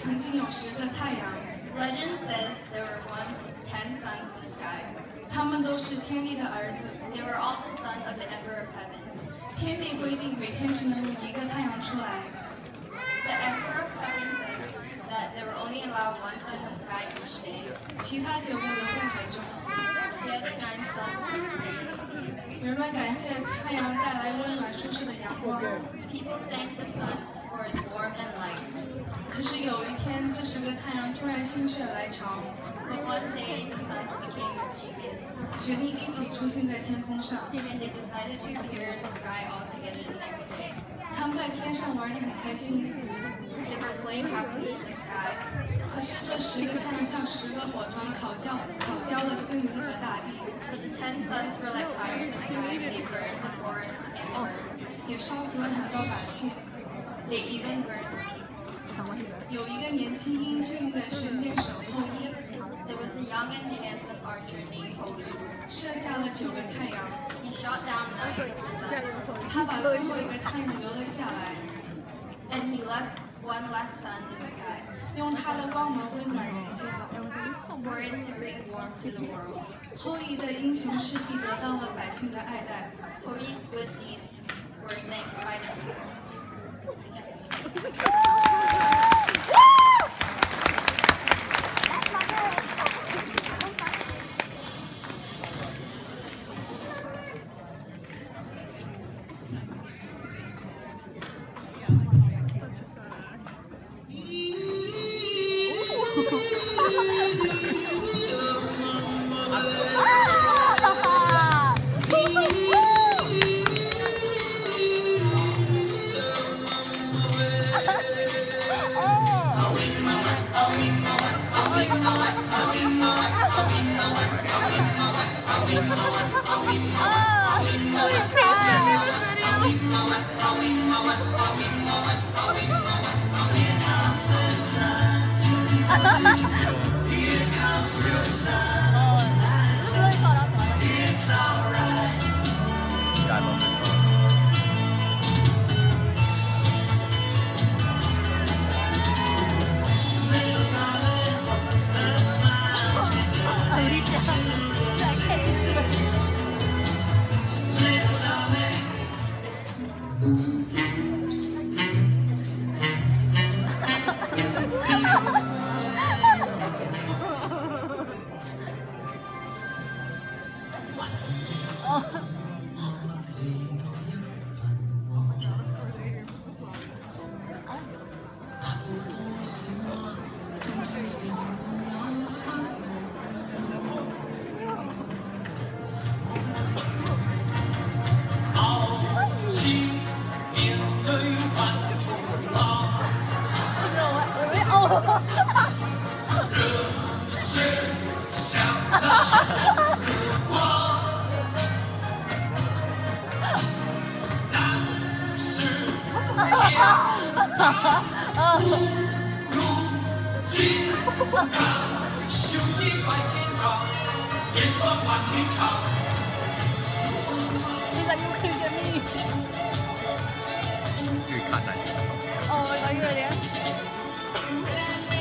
曾经有10个太阳。 Legend says there were once 10 suns in the sky. 他们都是天帝的儿子。 They were all the son of the Emperor of Heaven. 天帝规定每天只能有1个太阳出来。 The Emperor of Heaven says that they were only allowed 1 sun in the sky each day. 其他9个留在海中。 The other 9 suns stayed in the sea. 人们感谢太阳带来温暖舒适的阳光。 People thank the suns for its warmth and light. 可是有一天，这10个太阳突然心血来潮。 But one day the suns became mischievous. 决定一起出现在天空上。 And they decided to appear in the sky all together the next day. 他们在天上玩得很开心。 They were playing happily in the sky. 可是这10个太阳像10个火团烤焦了森林和大地。 But the 10 suns were like fire in the sky. They burned the forest and the earth. 也烧死了很多百姓。 They even burned people. 有一个年轻英俊的神箭手后羿。 There was a young and handsome archer named Hoyi. 射下了9个太阳。 He shot down 9 of the suns. 他把最后1个太阳留了下来。 And he left one last sun in the sky. 用他的光芒温暖人间。 For it to bring warmth to the world. 后羿的英雄事迹得到了百姓的爱戴。 Hoyi's good deeds were thanked by the people. Oh, my God.